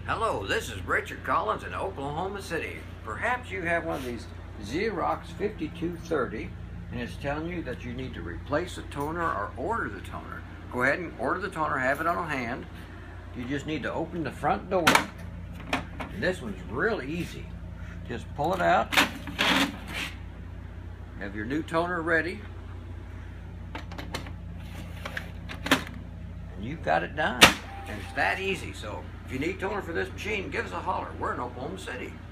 Hello, this is Richard Collins in Oklahoma City. Perhaps you have one of these Xerox 5230 and it's telling you that you need to replace the toner or order the toner. Go ahead and order the toner, have it on hand. You just need to open the front door. And this one's real easy. Just pull it out. Have your new toner ready. And you've got it done. And it's that easy. So if you need toner for this machine, give us a holler. We're in Oklahoma City.